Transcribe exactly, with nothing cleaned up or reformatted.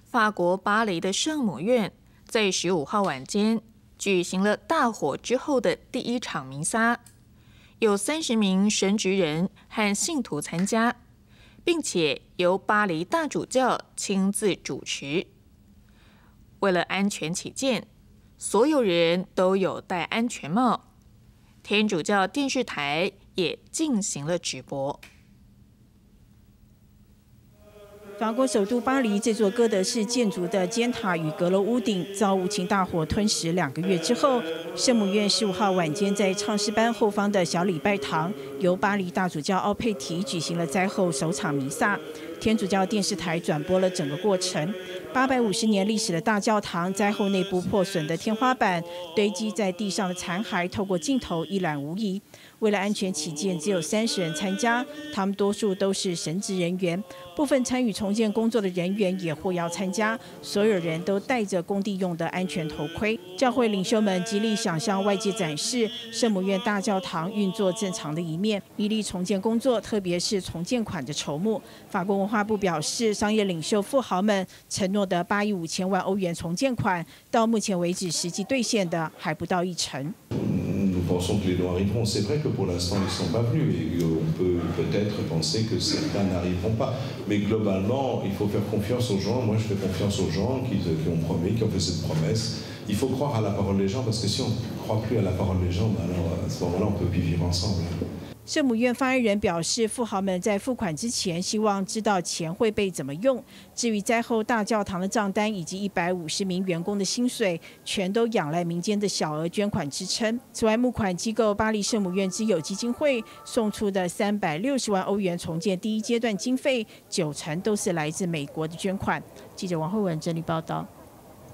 法国巴黎的圣母院在十五号晚间举行了大火之后的第一场弥撒，有三十名神职人和信徒参加，并且由巴黎大主教亲自主持。为了安全起见，所有人都有戴安全帽。天主教电视台也进行了直播。 法国首都巴黎这座哥德式建筑的尖塔与阁楼屋顶遭无情大火吞噬两个月之后，圣母院十五号晚间在唱诗班后方的小礼拜堂，由巴黎大主教奥佩提举行了灾后首场弥撒。天主教电视台转播了整个过程。八百五十年历史的大教堂灾后内部破损的天花板、堆积在地上的残骸，透过镜头一览无遗。为了安全起见，只有三十人参加，他们多数都是神职人员，部分参与重建工作的人员也获邀参加。所有人都戴着工地用的安全头盔。教会领袖们极力想向外界展示圣母院大教堂运作正常的一面，一力重建工作，特别是重建款的筹募。法国文化部表示，商业领袖富豪们承诺的八亿五千万欧元重建款，到目前为止实际兑现的还不到一成。 Nous pensons que les dons arriveront. C'est vrai que pour l'instant, ils ne sont pas venus et on peut peut-être penser que certains n'arriveront pas. Mais globalement, il faut faire confiance aux gens. Moi, je fais confiance aux gens qui, qui ont promis, qui ont fait cette promesse. Il faut croire à la parole des gens parce que si on ne croit plus à la parole des gens, ben alors à ce moment-là, on ne peut plus vivre ensemble. 圣母院发言人表示，富豪们在付款之前希望知道钱会被怎么用。至于灾后大教堂的账单以及一百五十名员工的薪水，全都仰赖民间的小额捐款支撑。此外，募款机构巴黎圣母院之友基金会送出的三百六十万欧元重建第一阶段经费，九成都是来自美国的捐款。记者王慧文整理报道。